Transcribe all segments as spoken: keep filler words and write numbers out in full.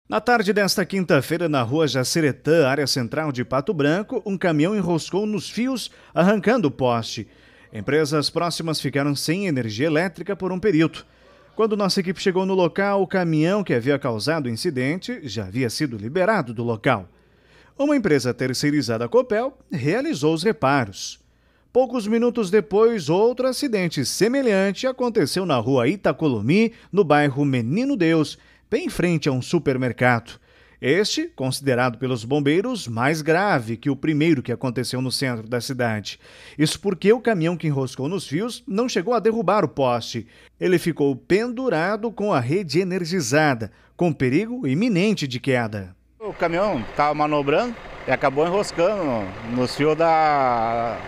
Na tarde desta quinta-feira, na rua Jaciretã, área central de Pato Branco, um caminhão enroscou nos fios, arrancando o poste. Empresas próximas ficaram sem energia elétrica por um período. Quando nossa equipe chegou no local, o caminhão que havia causado o incidente já havia sido liberado do local. Uma empresa terceirizada, a Copel, realizou os reparos. Poucos minutos depois, outro acidente semelhante aconteceu na rua Itacolomi, no bairro Menino Deus, bem em frente a um supermercado. Este, considerado pelos bombeiros mais grave que o primeiro que aconteceu no centro da cidade. Isso porque o caminhão que enroscou nos fios não chegou a derrubar o poste. Ele ficou pendurado com a rede energizada, com perigo iminente de queda. O caminhão estava manobrando e acabou enroscando nos fios da,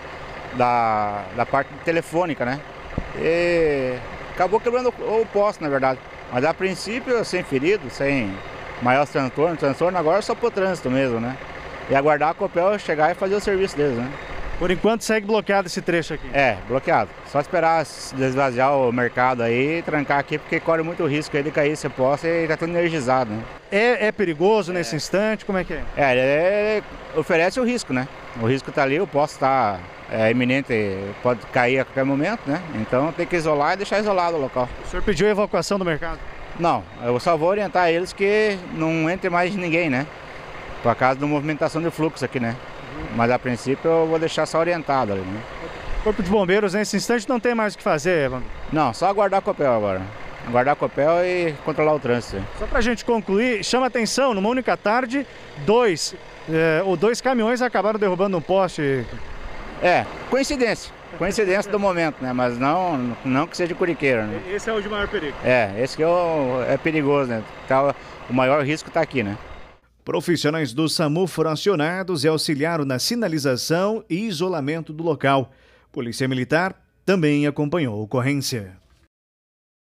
da, da parte telefônica, né? E acabou quebrando o poste, na verdade. Mas a princípio, sem ferido, sem maior transtorno, transtorno agora é só pro trânsito mesmo, né? E aguardar a Copel chegar e fazer o serviço deles, né? Por enquanto segue bloqueado esse trecho aqui? É, bloqueado. Só esperar desvaziar o mercado aí e trancar aqui, porque corre muito risco aí de cair esse poste e tá tudo energizado, né? É, é perigoso é. nesse instante? Como é que é? É, ele oferece o risco, né? O risco tá ali, o poste tá é, iminente, pode cair a qualquer momento, né? Então tem que isolar e deixar isolado o local. O senhor pediu a evacuação do mercado? Não, eu só vou orientar eles que não entre mais ninguém, né? Por causa da movimentação de fluxo aqui, né? Uhum. Mas a princípio eu vou deixar só orientado ali, né? O Corpo de Bombeiros nesse instante não tem mais o que fazer, Evandro? Não, só aguardar a Copel agora. Aguardar a Copel e controlar o trânsito. Só pra gente concluir, chama atenção, numa única tarde, dois, é, ou dois caminhões acabaram derrubando um poste. É, coincidência. Coincidência do momento, né? Mas não, não que seja corriqueiro, né? Esse é o de maior perigo. É, esse que é, o, é perigoso, né? Tá, o maior risco está aqui, né? Profissionais do SAMU foram acionados e auxiliaram na sinalização e isolamento do local. Polícia Militar também acompanhou a ocorrência.